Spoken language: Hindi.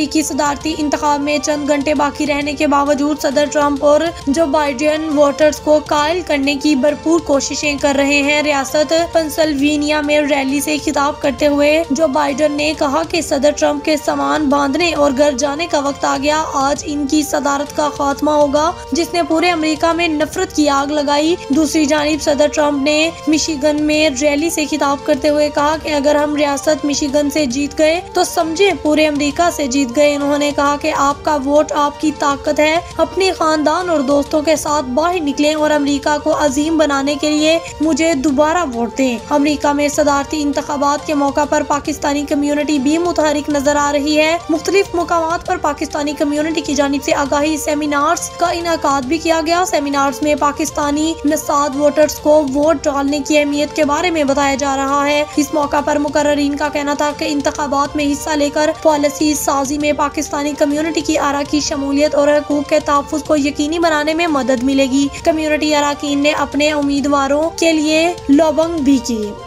अमरीकी सदारती इंतखाब में चंद घंटे बाकी रहने के बावजूद सदर ट्रंप और जो बाइडेन वोटर्स को कायल करने की भरपूर कोशिशें कर रहे हैं। रियासत पेंसिल्वेनिया में रैली से खिताब करते हुए जो बाइडेन ने कहा कि सदर ट्रंप के सामान बांधने और घर जाने का वक्त आ गया। आज इनकी सदारत का खात्मा होगा जिसने पूरे अमेरिका में नफरत की आग लगाई। दूसरी जानिब सदर ट्रंप ने मिशिगन में रैली से खिताब करते हुए कहा कि अगर हम रियासत मिशिगन से जीत गए तो समझे पूरे अमेरिका से जीत गए। उन्होंने कहा कि आपका वोट आपकी ताकत है। अपने खानदान और दोस्तों के साथ बाहर निकलें और अमेरिका को अजीम बनाने के लिए मुझे दोबारा वोट दें। अमेरिका में सदारती इंतखाबात के मौका पर पाकिस्तानी कम्युनिटी भी मुतहरिक नजर आ रही है। मुख्तलिफ मुकामात पर पाकिस्तानी कम्युनिटी की जानिब से आगाही सेमिनार्स का इनेकाद भी किया गया। सेमिनार्स में पाकिस्तानी नसाद वोटर्स को वोट डालने की अहमियत के बारे में बताया जा रहा है। इस मौका पर मुकर्ररीन का कहना था कि इंतखाबात में हिस्सा लेकर पॉलिसी साजी में पाकिस्तानी कम्युनिटी की आरा की शमूलियत और हकूक के तहफ़्फ़ुज़ को यकीनी बनाने में मदद मिलेगी। कम्युनिटी अरकान ने अपने उम्मीदवारों के लिए लॉबिंग भी की।